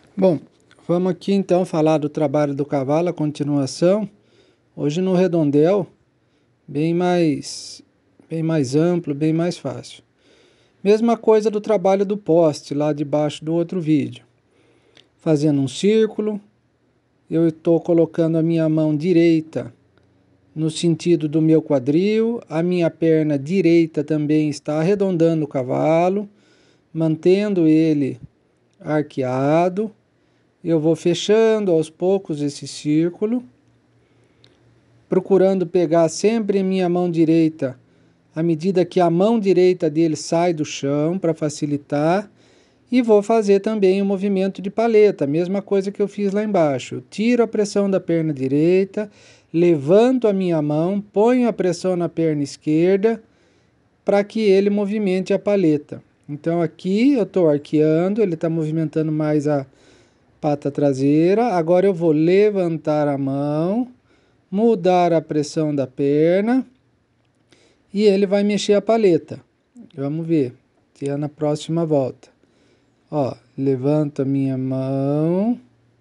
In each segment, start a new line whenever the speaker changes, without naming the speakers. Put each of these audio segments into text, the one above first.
Bom, vamos aqui então falar do trabalho do cavalo, a continuação. Hoje no redondel, bem mais amplo, bem mais fácil. Mesma coisa do trabalho do poste, lá debaixo do outro vídeo. Fazendo um círculo, eu estou colocando a minha mão direita no sentido do meu quadril, a minha perna direita também está arredondando o cavalo, mantendo ele arqueado. Eu vou fechando aos poucos esse círculo, procurando pegar sempre minha mão direita, à medida que a mão direita dele sai do chão, para facilitar, e vou fazer também o movimento de paleta, mesma coisa que eu fiz lá embaixo. Eu tiro a pressão da perna direita, levanto a minha mão, ponho a pressão na perna esquerda, para que ele movimente a paleta. Então aqui eu estou arqueando, ele está movimentando mais a pata traseira. Agora eu vou levantar a mão, mudar a pressão da perna e ele vai mexer a paleta. Vamos ver, que é na próxima volta. Ó, levanto a minha mão.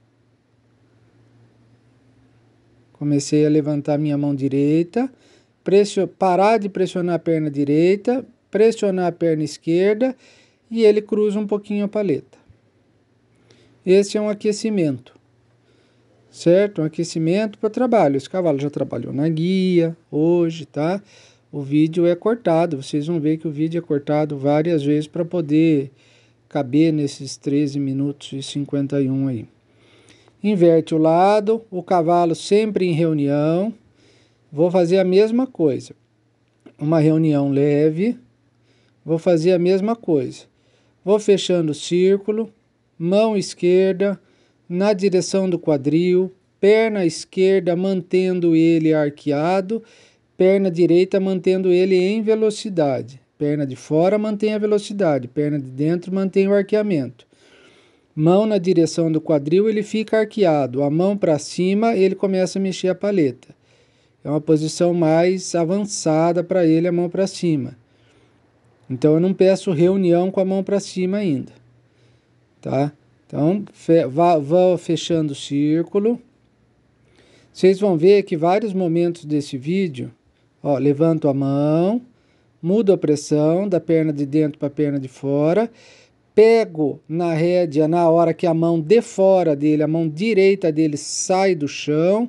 Comecei a levantar minha mão direita, parar de pressionar a perna direita, pressionar a perna esquerda e ele cruza um pouquinho a paleta. Esse é um aquecimento, certo? Um aquecimento para trabalho. Esse cavalo já trabalhou na guia hoje, tá? O vídeo é cortado, vocês vão ver que o vídeo é cortado várias vezes para poder caber nesses 13 minutos e 51 aí. Inverte o lado, o cavalo sempre em reunião. Vou fazer a mesma coisa. Uma reunião leve. Vou fazer a mesma coisa. Vou fechando o círculo. Mão esquerda na direção do quadril, perna esquerda mantendo ele arqueado, perna direita mantendo ele em velocidade. Perna de fora mantém a velocidade, perna de dentro mantém o arqueamento. Mão na direção do quadril, ele fica arqueado, a mão para cima, ele começa a mexer a paleta. É uma posição mais avançada para ele, a mão para cima. Então eu não peço reunião com a mão para cima ainda. Tá? Então, vou fechando o círculo. Vocês vão ver que vários momentos desse vídeo, ó, levanto a mão, mudo a pressão da perna de dentro para a perna de fora, pego na rédea na hora que a mão de fora dele, a mão direita dele sai do chão,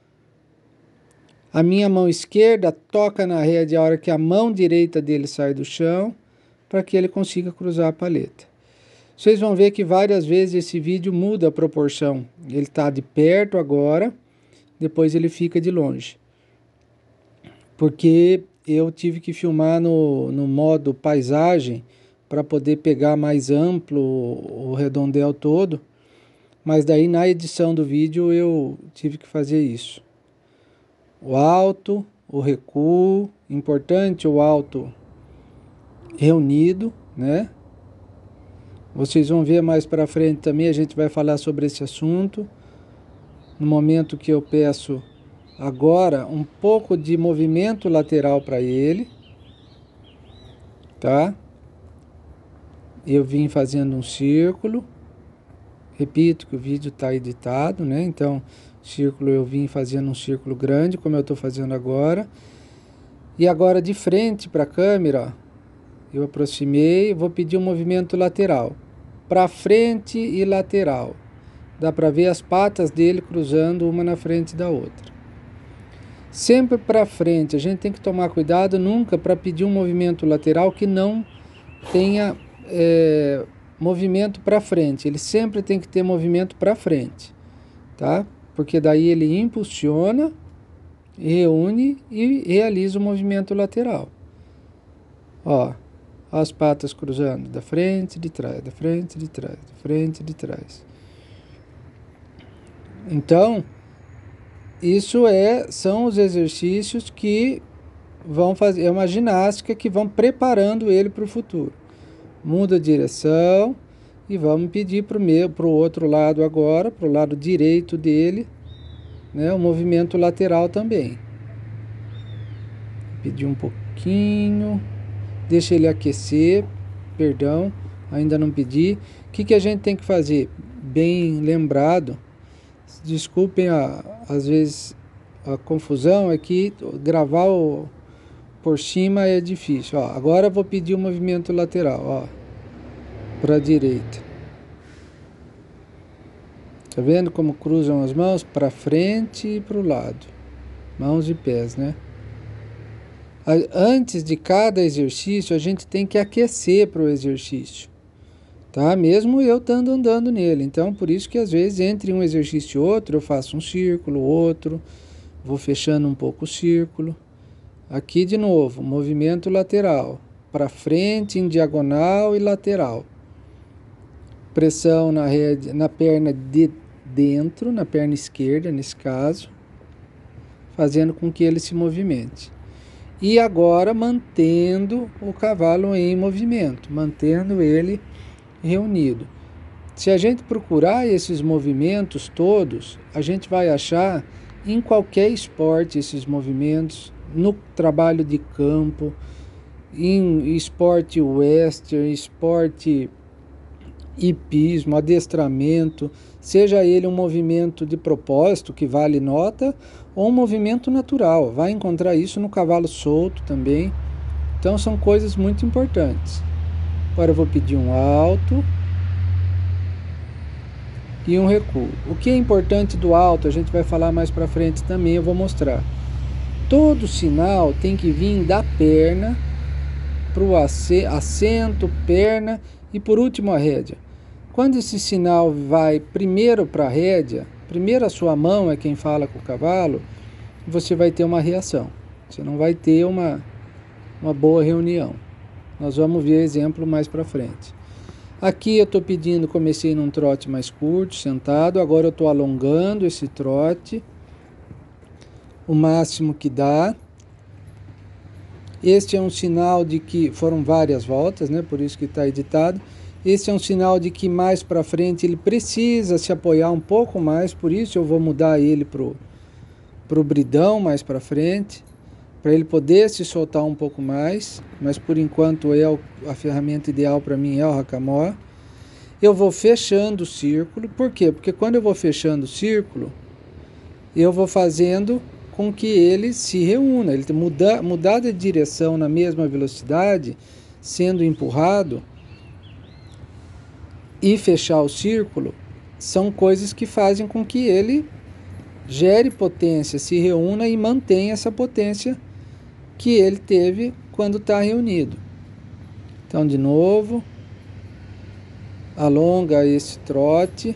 a minha mão esquerda toca na rédea a hora que a mão direita dele sai do chão, para que ele consiga cruzar a paleta. Vocês vão ver que várias vezes esse vídeo muda a proporção. Ele está de perto agora, depois ele fica de longe. Porque eu tive que filmar no modo paisagem para poder pegar mais amplo o redondel todo. Mas daí na edição do vídeo eu tive que fazer isso. O alto, o recuo, importante o alto reunido, né? Vocês vão ver mais para frente também, a gente vai falar sobre esse assunto. No momento que eu peço agora um pouco de movimento lateral para ele, tá? Eu vim fazendo um círculo. Repito que o vídeo está editado, né? Então, círculo eu vim fazendo um círculo grande, como eu estou fazendo agora. E agora de frente para a câmera, eu aproximei, vou pedir um movimento lateral. Para frente e lateral. Dá para ver as patas dele cruzando uma na frente da outra. Sempre para frente. A gente tem que tomar cuidado nunca para pedir um movimento lateral que não tenha movimento para frente. Ele sempre tem que ter movimento para frente, tá? Porque daí ele impulsiona, reúne e realiza o movimento lateral. Ó. As patas cruzando da frente, de trás, da frente, de trás, da frente, de trás. Então, isso são os exercícios que vão fazer, é uma ginástica que vão preparando ele para o futuro. Muda a direção e vamos pedir para o outro lado agora, para o lado direito dele, né, o movimento lateral também. Pedir um pouquinho. Deixa ele aquecer, perdão, ainda não pedi. O que a gente tem que fazer? bem lembrado. Desculpem às vezes a confusão, é que gravar por cima é difícil. Ó, agora eu vou pedir o movimento lateral, ó, para a direita. Tá vendo como cruzam as mãos? Para frente e para o lado. Mãos e pés, né? Antes de cada exercício, a gente tem que aquecer para o exercício, tá? Mesmo eu estando andando nele. Então, por isso que às vezes entre um exercício e outro, eu faço um círculo, outro, vou fechando um pouco o círculo. Aqui de novo, movimento lateral, para frente, em diagonal e lateral. Pressão na perna de dentro, na perna esquerda, nesse caso, fazendo com que ele se movimente. E agora mantendo o cavalo em movimento, mantendo ele reunido. Se a gente procurar esses movimentos todos, a gente vai achar em qualquer esporte esses movimentos, no trabalho de campo, em esporte western, esporte hipismo, adestramento, seja ele um movimento de propósito que vale nota ou um movimento natural. Vai encontrar isso no cavalo solto também. Então são coisas muito importantes. Agora eu vou pedir um alto e um recuo. O que é importante do alto, a gente vai falar mais para frente também, eu vou mostrar. Todo sinal tem que vir da perna para o assento, perna e por último a rédea. Quando esse sinal vai primeiro para a rédea, primeiro a sua mão é quem fala com o cavalo, você vai ter uma reação. Você não vai ter uma boa reunião. Nós vamos ver exemplo mais para frente. Aqui eu estou pedindo, comecei num trote mais curto, sentado, agora eu estou alongando esse trote, o máximo que dá. Este é um sinal de que foram várias voltas, né? Por isso que está editado. Esse é um sinal de que mais para frente ele precisa se apoiar um pouco mais, por isso eu vou mudar ele pro bridão mais para frente, para ele poder se soltar um pouco mais, mas por enquanto a ferramenta ideal para mim é o hackamore. Eu vou fechando o círculo, por quê? Porque quando eu vou fechando o círculo, eu vou fazendo com que ele se reúna, ele mudar de direção na mesma velocidade, sendo empurrado, e fechar o círculo, são coisas que fazem com que ele gere potência, se reúna e mantenha essa potência que ele teve quando está reunido. Então, de novo, alonga esse trote,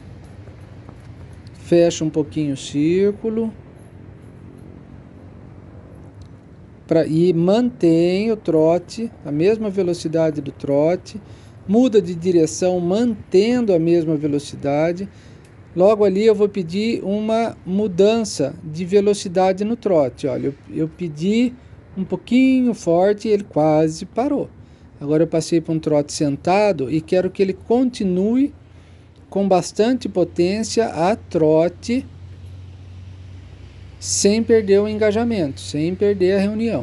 fecha um pouquinho o círculo e mantém o trote, a mesma velocidade do trote, muda de direção mantendo a mesma velocidade. Logo ali eu vou pedir uma mudança de velocidade no trote. Olha, eu pedi um pouquinho forte e ele quase parou. Agora eu passei para um trote sentado e quero que ele continue com bastante potência a trote, sem perder o engajamento, sem perder a reunião.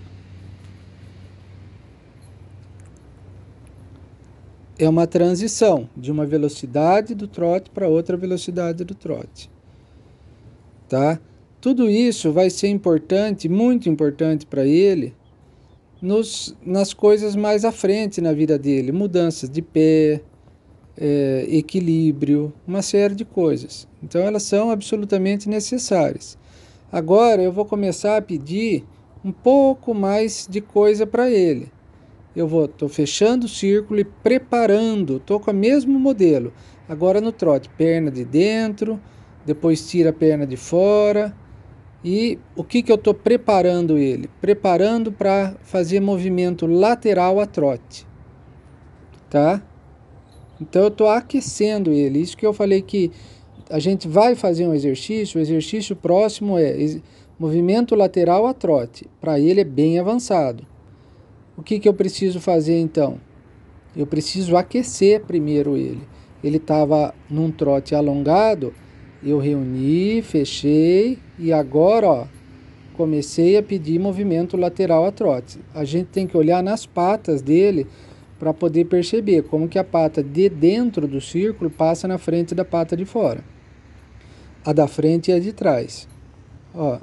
É uma transição de uma velocidade do trote para outra velocidade do trote, tá? Tudo isso vai ser importante, muito importante para ele, nas coisas mais à frente na vida dele, mudanças de pé, equilíbrio, uma série de coisas. Então elas são absolutamente necessárias. Agora eu vou começar a pedir um pouco mais de coisa para ele. Estou fechando o círculo e preparando, estou com o mesmo modelo. Agora no trote, perna de dentro, depois tira a perna de fora. E o que eu estou preparando ele? Preparando para fazer movimento lateral a trote, tá? Então eu estou aquecendo ele. Isso que eu falei que a gente vai fazer um exercício, o exercício próximo é movimento lateral a trote. Para ele é bem avançado. O que eu preciso fazer então? Eu preciso aquecer primeiro ele. Ele estava num trote alongado, eu reuni, fechei e agora, ó, comecei a pedir movimento lateral a trote. A gente tem que olhar nas patas dele para poder perceber como que a pata de dentro do círculo passa na frente da pata de fora. A da frente e a de trás. Ó.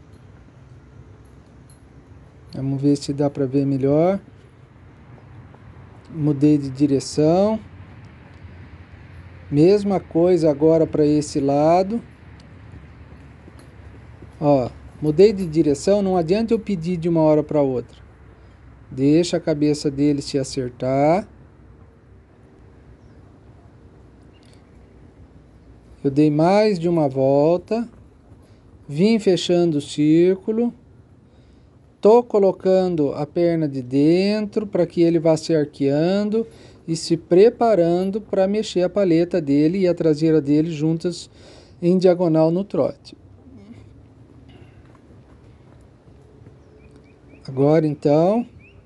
Vamos ver se dá para ver melhor. Mudei de direção. Mesma coisa agora para esse lado. Ó, mudei de direção, não adianta eu pedir de uma hora para outra. Deixa a cabeça dele se acertar. Eu dei mais de uma volta. Vim fechando o círculo. Tô colocando a perna de dentro para que ele vá se arqueando e se preparando para mexer a paleta dele e a traseira dele juntas em diagonal no trote. Agora então,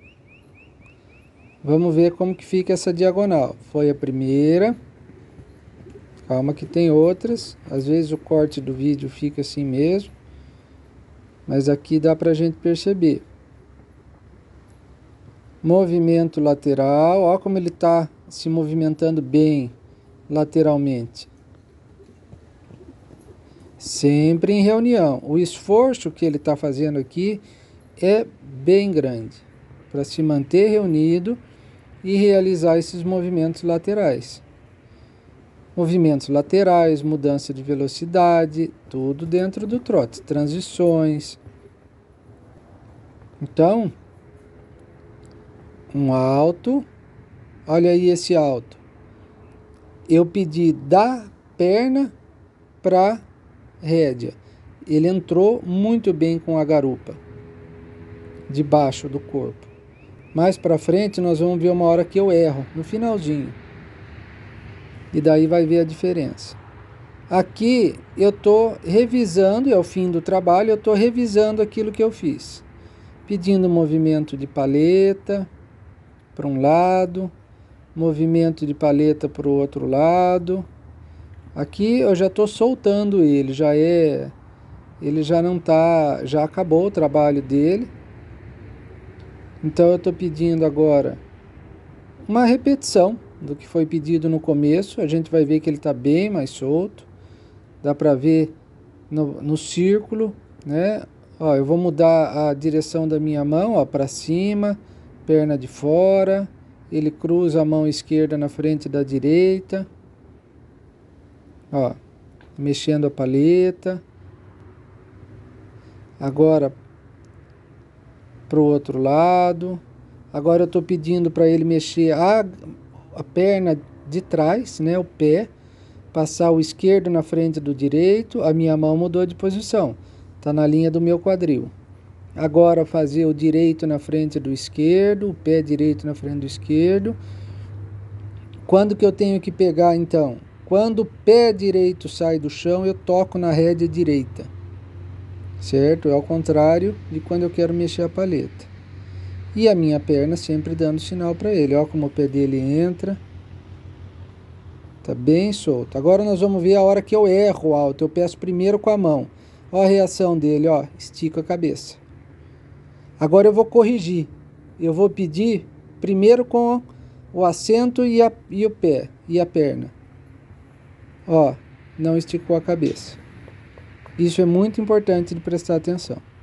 vamos ver como que fica essa diagonal. Foi a primeira. Calma que tem outras. Às vezes o corte do vídeo fica assim mesmo. Mas aqui dá pra gente perceber. Movimento lateral. Olha como ele está se movimentando bem lateralmente. Sempre em reunião. O esforço que ele está fazendo aqui é bem grande. Para se manter reunido e realizar esses movimentos laterais. Movimentos laterais, mudança de velocidade, tudo dentro do trote, transições. Então, um alto, olha aí esse alto. Eu pedi da perna para rédea. Ele entrou muito bem com a garupa, debaixo do corpo. Mais para frente nós vamos ver uma hora que eu erro, no finalzinho. E daí vai ver a diferença. Aqui eu estou revisando, é o fim do trabalho, eu estou revisando aquilo que eu fiz. Pedindo movimento de paleta para um lado, movimento de paleta para o outro lado. Aqui eu já estou soltando ele, ele já não tá, já acabou o trabalho dele. Então eu estou pedindo agora uma repetição do que foi pedido no começo. A gente vai ver que ele está bem mais solto. Dá para ver no círculo, né? Ó, eu vou mudar a direção da minha mão, para cima, perna de fora. Ele cruza a mão esquerda na frente da direita. Ó, mexendo a paleta. Agora para o outro lado. Agora eu estou pedindo para ele mexer a perna de trás, né, o pé, passar o esquerdo na frente do direito. A minha mão mudou de posição, está na linha do meu quadril. Agora fazer o direito na frente do esquerdo, o pé direito na frente do esquerdo. Quando que eu tenho que pegar então? Quando o pé direito sai do chão, eu toco na rédea direita, certo? É ao contrário de quando eu quero mexer a paleta. E a minha perna sempre dando sinal para ele. Olha como o pé dele entra. Tá bem solto. Agora nós vamos ver a hora que eu erro o alto. Eu peço primeiro com a mão. Olha a reação dele, ó. Estico a cabeça. Agora eu vou corrigir. Eu vou pedir primeiro com o assento e o pé e a perna. Ó, não esticou a cabeça. Isso é muito importante de prestar atenção.